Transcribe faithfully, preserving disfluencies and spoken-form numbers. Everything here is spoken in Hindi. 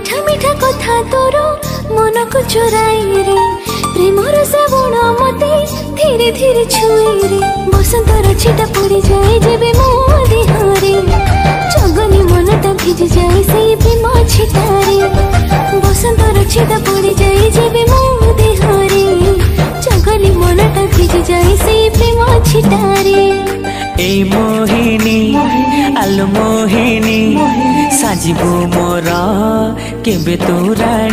मीठा मीठा कथा तोर मन को चोराई रे प्रेमर श्रावण मते धीरे धीरे छुई रे बसंतर छिटा पड़ी जाए जेबे मो देहरे जगनी मनटा भिज जाए से प्रेम छिटारे बसंतर छिटा पड़ी जाए जेबे मो देहरे जगनी मनटा भिज जाए से प्रेम छिटारे ए मोहिनी आलो मोहिनी साजिबो मोर केबे तोरा।